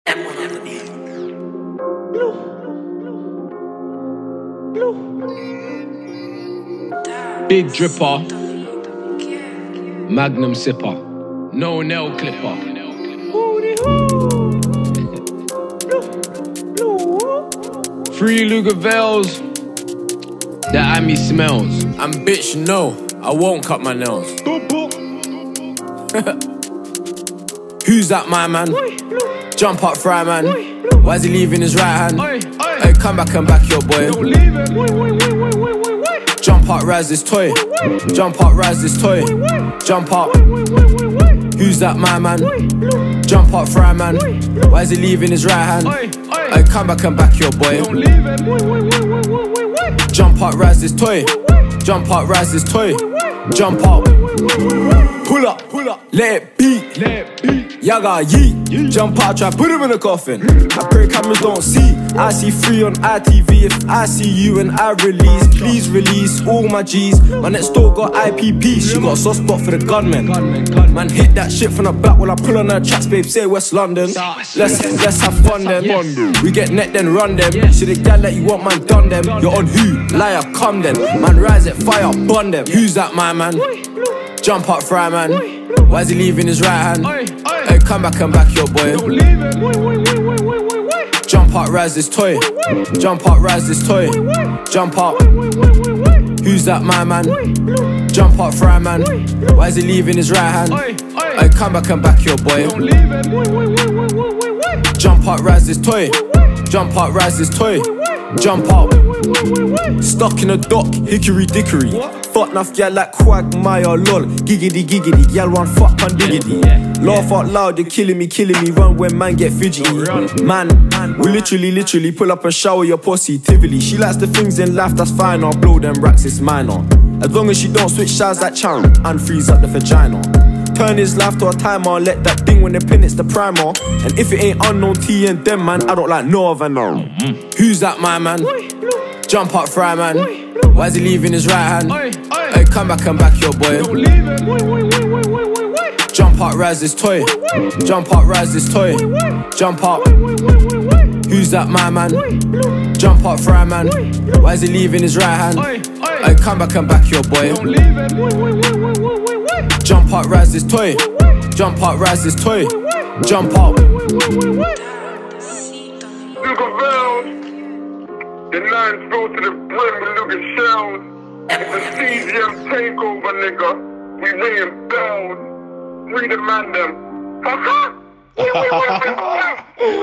Big dripper, Magnum sipper, no nail clipper. Free Lugavels, the Ami smells. And bitch, no, I won't cut my nails. Who's that, my man? Jump up, fry man. Why is he leaving his right hand? Hey, come back and back your boy. Jump up, rise this toy. Jump up, rise this toy. Jump up. Who's that, my man? Jump up, fry man. Why is he leaving his right hand? Hey, come back and back your boy. Jump up, rise this toy. Jump up, rise this toy. Jump up. Pull up, let it beat. Yaga yeet. Jump out, try put him in a coffin. I pray cameras don't see. I see free on ITV. If I see you and I release, please release all my G's. My next door got IPP. She got a soft spot for the gunman. Man hit that shit from the back while I pull on her tracks, babe. Say West London. Let's have fun then. We get net then run them. See the gal that you want, man done them. You're on who? Liar, come then. Man rise at fire, bun them. Who's that, my man? Jump up, fry man. Why is he leaving his right hand? Hey, come back and back your boy. Jump up, rise this toy. Jump up, rise this toy. Jump up. Who's that, my man? Jump up, fry man. Why is he leaving his right hand? Hey, come back and back your boy. Jump up, rise this toy. Jump up, rise this toy. Jump up. Stuck in a dock, hickory dickory. Fuck enough gal like Quagmire, lol. Giggity giggity, gal want fuck and diggity. Laugh out loud, you're killing me. Run when man get fidgety. Man, we literally pull up and shower your positively. She likes the things in life, that's fine. I'll blow them racks, it's minor. As long as she don't switch sides like channel and freeze up the vagina. Turn his life to a timer, let that ding when they pin it's the primer. And if it ain't unknown T and them, man, I don't like no other no. Who's that, my man? Jump up, fry man. Why is he leaving his right hand? Hey, come back and back your boy. Jump up, rise this toy. Jump up, rise this toy. Jump up. Who's that, my man? Jump up, fry man. Why is he leaving his right hand? Hey, come back and back your boy. Jump up, rise this toy. Jump up, rise this toy. Jump up. The nines go to the brim with Lucas shells. It's a CGM takeover, nigga. We ringing bells. We demand them.